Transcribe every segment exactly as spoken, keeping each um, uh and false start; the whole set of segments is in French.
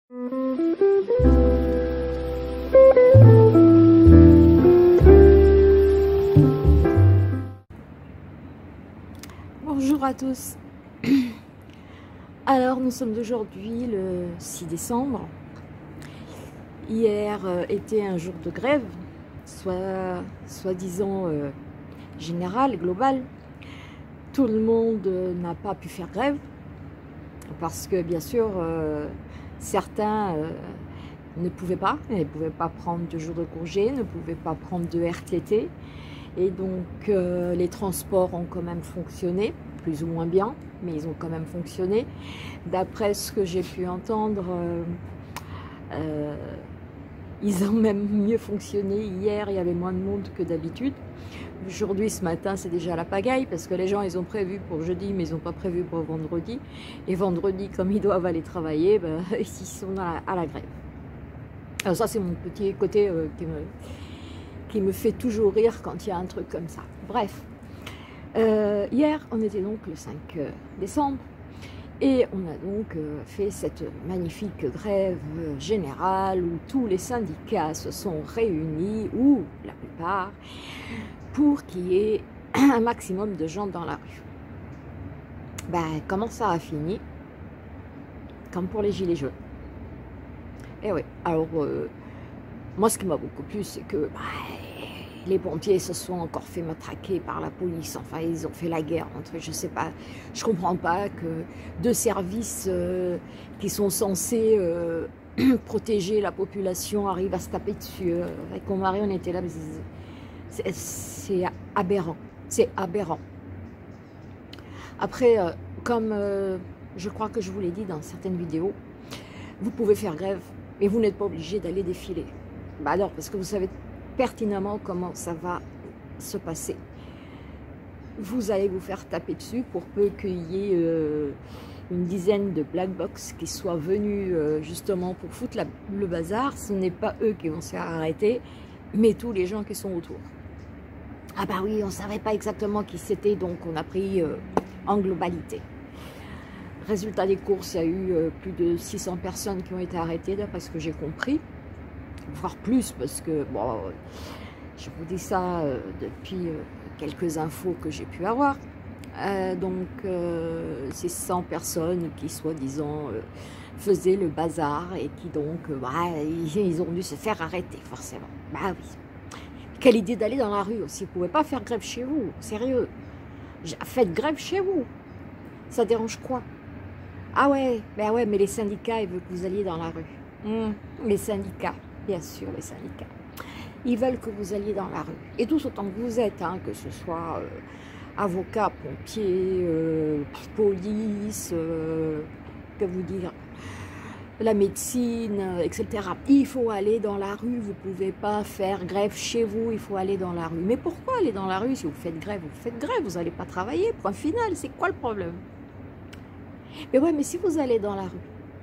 Bonjour à tous. Alors nous sommes aujourd'hui le six décembre. Hier euh, était un jour de grève, soit soi-disant euh, générale, globale. Tout le monde euh, n'a pas pu faire grève parce que bien sûr euh, certains euh, ne pouvaient pas, ne pouvaient pas prendre de jours de congé, ne pouvaient pas prendre de R T T. Et donc euh, les transports ont quand même fonctionné, plus ou moins bien, mais ils ont quand même fonctionné. D'après ce que j'ai pu entendre, euh, euh, ils ont même mieux fonctionné. Hier, il y avait moins de monde que d'habitude. Aujourd'hui, ce matin, c'est déjà la pagaille, parce que les gens, ils ont prévu pour jeudi, mais ils n'ont pas prévu pour vendredi. Et vendredi, comme ils doivent aller travailler, ben, ils sont à la, à la grève. Alors ça, c'est mon petit côté euh, qui me... qui me fait toujours rire quand il y a un truc comme ça. Bref, euh, hier, on était donc le cinq décembre, et on a donc euh, fait cette magnifique grève générale où tous les syndicats se sont réunis, ou la plupart, pour qu'il y ait un maximum de gens dans la rue. Ben, comment ça a fini? Comme pour les gilets jaunes. Et oui, alors... Euh, moi, ce qui m'a beaucoup plu, c'est que bah, les pompiers se sont encore fait matraquer par la police. Enfin, ils ont fait la guerre entre eux. Je sais pas, je comprends pas que deux services euh, qui sont censés euh, protéger la population arrivent à se taper dessus. Euh, avec mon mari, on était là, c'est aberrant. C'est aberrant. Après, euh, comme euh, je crois que je vous l'ai dit dans certaines vidéos, vous pouvez faire grève, mais vous n'êtes pas obligé d'aller défiler. Bah alors, parce que vous savez pertinemment comment ça va se passer. Vous allez vous faire taper dessus pour peu qu'il y ait euh, une dizaine de black box qui soient venus euh, justement pour foutre la, le bazar. Ce n'est pas eux qui vont se faire arrêter, mais tous les gens qui sont autour. Ah bah oui, on ne savait pas exactement qui c'était, donc on a pris euh, en globalité. Résultat des courses, il y a eu euh, plus de six cents personnes qui ont été arrêtées, d'après ce que j'ai compris. Voire plus, parce que, bon, je vous dis ça euh, depuis euh, quelques infos que j'ai pu avoir. Euh, donc, euh, c'est cent personnes qui, soi-disant, euh, faisaient le bazar et qui, donc, euh, bah, ils, ils ont dû se faire arrêter, forcément. Bah oui. Quelle idée d'aller dans la rue aussi. Vous ne pouvez pas faire grève chez vous, sérieux. Faites grève chez vous. Ça dérange quoi? Ah ouais, ben ouais, mais les syndicats, ils veulent que vous alliez dans la rue. Mmh, les syndicats. Bien sûr, les syndicats. Ils veulent que vous alliez dans la rue. Et tous autant que vous êtes, hein, que ce soit euh, avocat, pompier, euh, police, euh, que vous dire, la médecine, euh, et cetera. Il faut aller dans la rue. Vous ne pouvez pas faire grève chez vous. Il faut aller dans la rue. Mais pourquoi aller dans la rue? Si vous faites grève, vous faites grève. Vous n'allez pas travailler. Point final. C'est quoi le problème? Mais ouais, mais si vous allez dans la rue,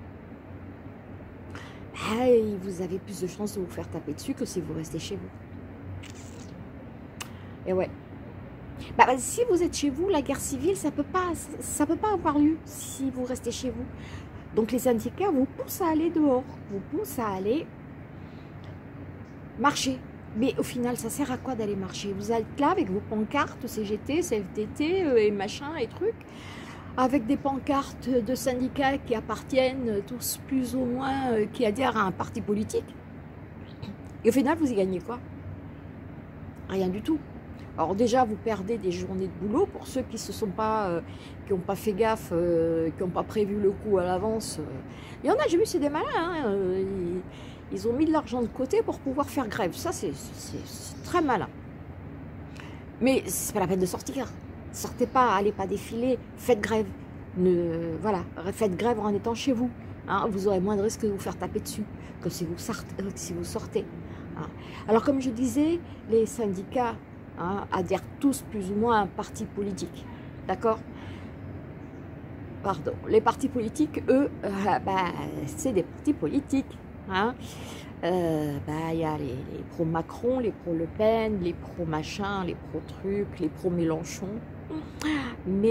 hey, vous avez plus de chances de vous faire taper dessus que si vous restez chez vous. Et ouais. Bah, bah, si vous êtes chez vous, la guerre civile, ça peut pas, ça peut pas avoir lieu si vous restez chez vous. Donc les syndicats vous poussent à aller dehors, vous poussent à aller marcher. Mais au final, ça sert à quoi d'aller marcher? Vous êtes là avec vos pancartes C G T, C F D T euh, et machin et trucs, avec des pancartes de syndicats qui appartiennent tous plus ou moins, euh, qui adhèrent à un parti politique. Et au final, vous y gagnez quoi? Rien du tout. Alors déjà, vous perdez des journées de boulot pour ceux qui se sont pas, euh, qui n'ont pas fait gaffe, euh, qui n'ont pas prévu le coup à l'avance. Il y en a, j'ai vu, c'est des malins. Hein, euh, ils, ils ont mis de l'argent de côté pour pouvoir faire grève. Ça, c'est très malin. Mais c'est pas la peine de sortir. Sortez pas, allez pas défiler, faites grève. Ne, voilà, faites grève en étant chez vous. Hein, vous aurez moins de risques de vous faire taper dessus que si vous sortez. Euh, si vous sortez hein. Alors comme je disais, les syndicats hein, adhèrent tous plus ou moins à un parti politique. D'accord? Pardon. Les partis politiques, eux, euh, bah, c'est des partis politiques. Hein. Euh, bah, y a les, les pro-Macron, les pro-Le Pen, les pro-machin, les pro-trucs, les pro-Mélenchon.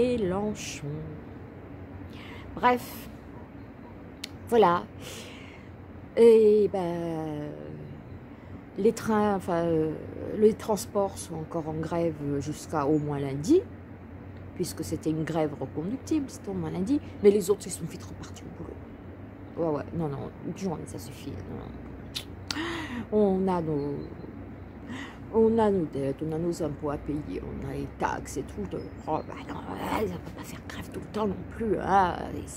Mélenchon. Bref, voilà. Et ben, les trains, enfin, euh, les transports sont encore en grève jusqu'à au moins lundi, puisque c'était une grève reconductible, c'était au moins lundi, mais les autres, ils sont vite repartis au boulot. Ouais, ouais, non, non, une journée, ça suffit. Non. On a nos... On a nos dettes, on a nos impôts à payer, on a les taxes et tout. De... Oh, bah non, ça ne peut pas faire grève tout le temps non plus. Hein.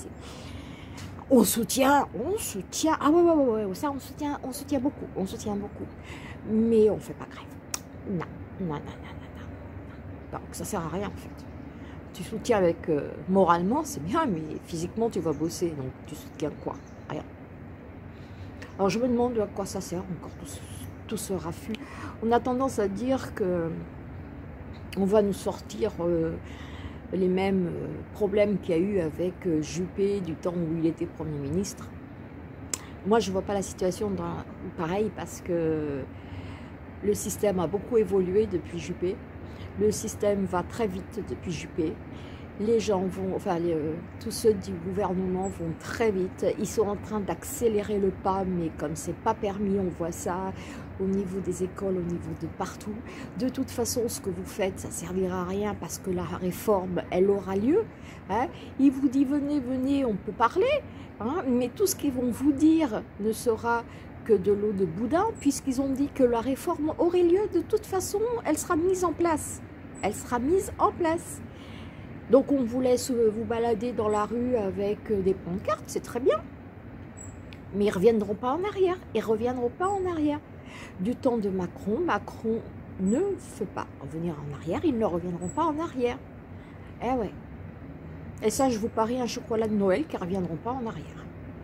On soutient, on soutient. Ah ouais, ouais, ouais, ouais, ça, on soutient, on soutient beaucoup, on soutient beaucoup. Mais on ne fait pas grève. Non, non, non, non, non, non. Donc ça sert à rien en fait. Tu soutiens avec euh, moralement, c'est bien, mais physiquement, tu vas bosser. Donc tu soutiens quoi? Rien. Alors je me demande à quoi ça sert encore tout ce tout ce raffut. On a tendance à dire que on va nous sortir euh, les mêmes euh, problèmes qu'il y a eu avec euh, Juppé du temps où il était Premier ministre. Moi, je ne vois pas la situation dans, pareil parce que le système a beaucoup évolué depuis Juppé. Le système va très vite depuis Juppé. Les gens vont, enfin, les, euh, tous ceux du gouvernement vont très vite. Ils sont en train d'accélérer le pas, mais comme c'est pas permis, on voit ça au niveau des écoles, au niveau de partout. De toute façon, ce que vous faites, ça servira à rien parce que la réforme, elle aura lieu. Hein. Il vous dit, venez, venez, on peut parler. Hein, mais tout ce qu'ils vont vous dire ne sera que de l'eau de boudin, puisqu'ils ont dit que la réforme aurait lieu. De toute façon, elle sera mise en place. Elle sera mise en place. Donc on vous laisse vous balader dans la rue avec des pancartes, c'est très bien. Mais ils ne reviendront pas en arrière. Ils ne reviendront pas en arrière. Du temps de Macron, Macron ne fait pas revenir en arrière. Ils ne reviendront pas en arrière. Eh ouais. Et ça, je vous parie un chocolat de Noël qui ne reviendront pas en arrière.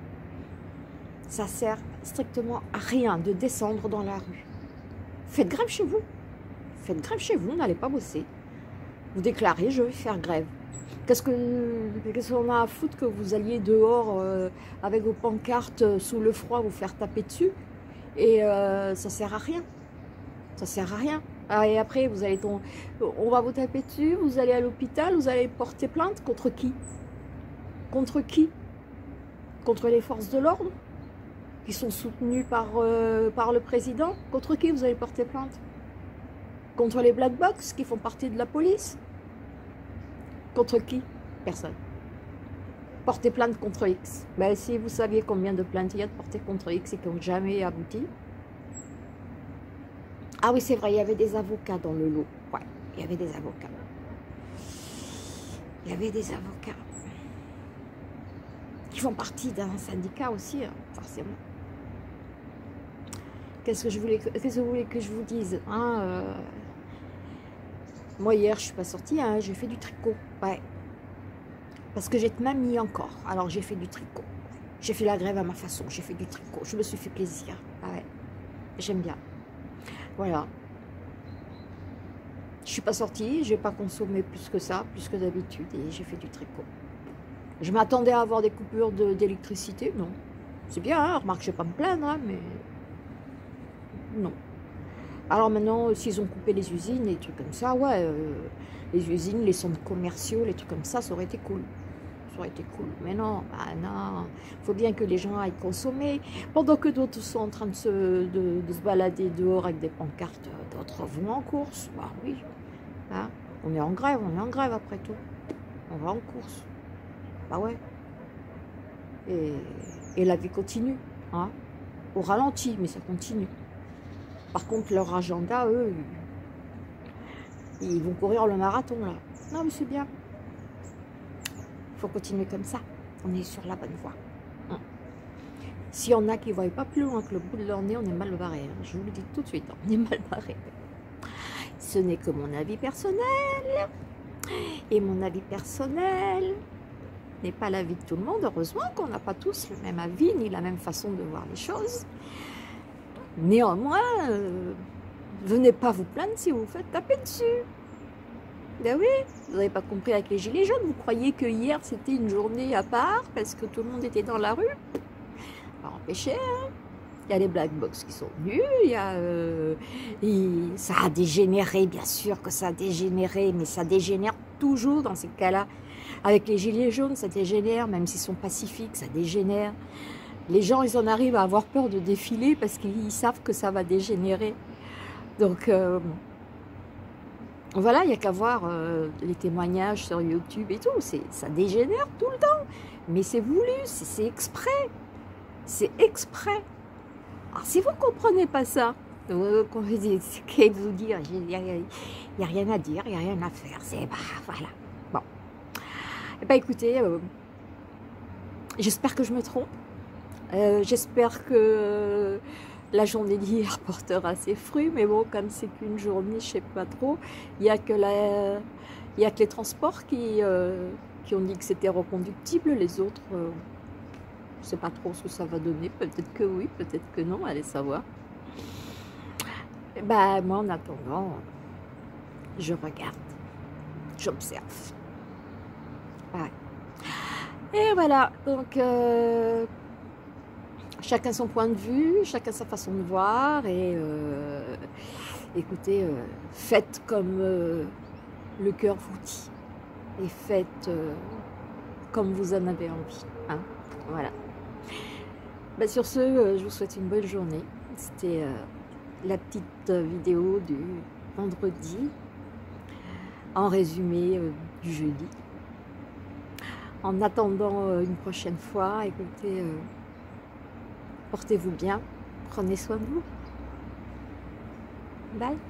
Ça sert strictement à rien de descendre dans la rue. Faites grève chez vous. Faites grève chez vous, n'allez pas bosser. Vous déclarez, je vais faire grève. Qu'est-ce qu'on a à foutre que vous alliez dehors euh, avec vos pancartes euh, sous le froid vous faire taper dessus et euh, ça sert à rien. Ça sert à rien. Ah, et après, vous allez ton... on va vous taper dessus, vous allez à l'hôpital, vous allez porter plainte contre qui? Contre qui? Contre les forces de l'ordre qui sont soutenues par, euh, par le président? Contre qui vous allez porter plainte? Contre les black box qui font partie de la police? Contre qui? Personne. Porter plainte contre X. Ben, si vous saviez combien de plaintes il y a de portées contre X et qui n'ont jamais abouti. Ah oui, c'est vrai, il y avait des avocats dans le lot. Ouais, il y avait des avocats. Il y avait des avocats. Qui font partie d'un syndicat aussi, hein, forcément. Qu'est-ce que je voulais, qu'est-ce que vous voulez que je vous dise, hein, euh... Moi, hier, je ne suis pas sortie, hein, j'ai fait du tricot. Ouais. Parce que j'ai ma mamie encore. Alors, j'ai fait du tricot. J'ai fait la grève à ma façon. J'ai fait du tricot. Je me suis fait plaisir. Ah ouais. J'aime bien. Voilà. Je ne suis pas sortie. Je n'ai pas consommé plus que ça, plus que d'habitude. Et j'ai fait du tricot. Je m'attendais à avoir des coupures d'électricité. Non. C'est bien, hein. Remarque, je ne vais pas me plaindre, hein, mais... Non. Alors maintenant, s'ils ont coupé les usines, les trucs comme ça, ouais, euh, les usines, les centres commerciaux, les trucs comme ça, ça aurait été cool. Ça aurait été cool. Mais non, bah non, il faut bien que les gens aillent consommer. Pendant que d'autres sont en train de se, de, de se balader dehors avec des pancartes, d'autres vont en course. Bah oui, hein, on est en grève, on est en grève après tout. On va en course. Bah ouais. Et, et la vie continue, hein, au ralenti, mais ça continue. Par contre, leur agenda, eux, ils vont courir le marathon, là. Non, mais c'est bien. Il faut continuer comme ça. On est sur la bonne voie. Hein. S'il y en a qui ne voient pas plus loin que le bout de leur nez, on est mal barré. Hein. Je vous le dis tout de suite, on est mal barré. Ce n'est que mon avis personnel. Et mon avis personnel n'est pas l'avis de tout le monde. Heureusement qu'on n'a pas tous le même avis, ni la même façon de voir les choses. Néanmoins, euh, venez pas vous plaindre si vous vous faites taper dessus. Ben oui, vous n'avez pas compris avec les gilets jaunes. Vous croyez que hier c'était une journée à part parce que tout le monde était dans la rue? Pas empêché, hein. Il y a les black box qui sont venus, il y a, euh, et ça a dégénéré, bien sûr que ça a dégénéré, mais ça dégénère toujours dans ces cas-là. Avec les gilets jaunes, ça dégénère, même s'ils sont pacifiques, ça dégénère. les gens, ils en arrivent à avoir peur de défiler parce qu'ils savent que ça va dégénérer. Donc, euh, voilà, il n'y a qu'à voir euh, les témoignages sur YouTube et tout. Ça dégénère tout le temps. Mais c'est voulu, c'est exprès. C'est exprès. Alors, si vous ne comprenez pas ça, euh, qu'est-ce que vous dire, il n'y a, a rien à dire, il n'y a rien à faire. C'est, bah, voilà. Bon. Eh bien, écoutez, euh, j'espère que je me trompe. Euh, j'espère que euh, la journée d'hier portera ses fruits, mais bon, comme c'est qu'une journée, je sais pas trop. Il n'y a que la, il y a que les transports qui, euh, qui ont dit que c'était reconductible. Les autres, euh, je sais pas trop ce que ça va donner. Peut-être que oui, peut-être que non. Allez savoir. Et bah, moi, en attendant, je regarde, j'observe. Ouais. Et voilà. Donc. Euh, Chacun son point de vue, chacun sa façon de voir, et euh, écoutez, euh, faites comme euh, le cœur vous dit, et faites euh, comme vous en avez envie. Hein, voilà. Bah, sur ce, euh, je vous souhaite une bonne journée. C'était euh, la petite vidéo du vendredi, en résumé euh, du jeudi. En attendant euh, une prochaine fois, écoutez... Euh, portez-vous bien, prenez soin de vous. Bye.